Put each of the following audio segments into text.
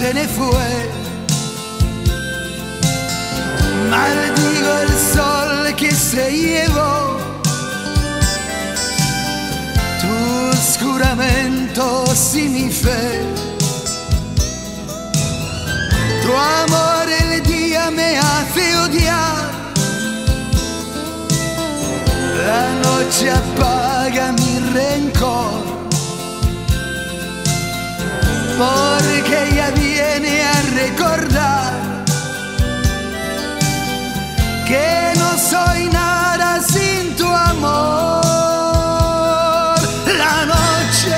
se me fue. Maldigo el sol que se llevó tus juramentos y mi fe. Tu amor el día me hace odiar, la noche apaga mi rencor, porque ella viene a recordar que no soy nada sin tu amor. La noche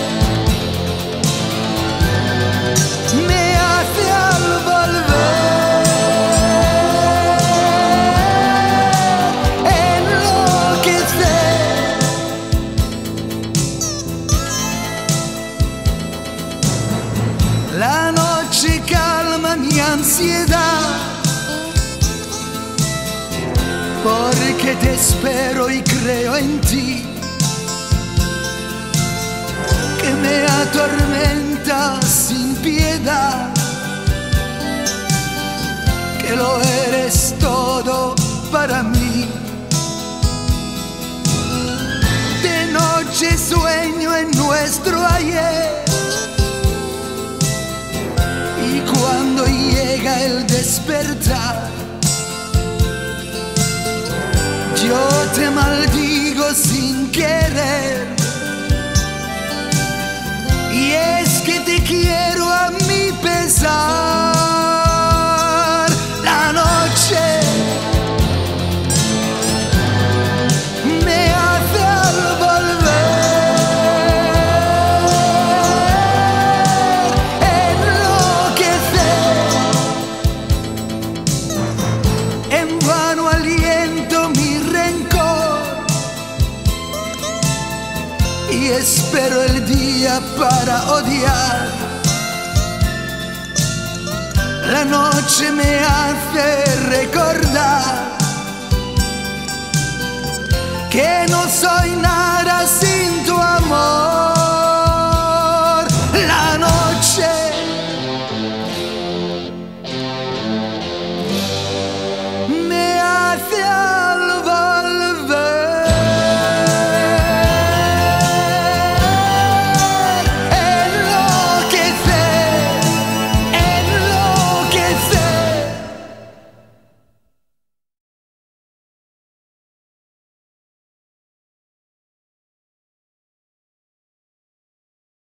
me hace al volver enloquecer. La noche calma mi ansiedad, porque te espero y creo en ti, que me atormenta sin piedad, que lo eres todo para mí. De noche sueño en nuestro ayer, y cuando llega el despertar, yo te maldigo sin querer. Y es que te quiero a mi pesar. La noche me hace al volver enloquecer. En vano aliento mi rencor y espero el día para odiar. La noche me hace recordar que no soy nada sin tu amor.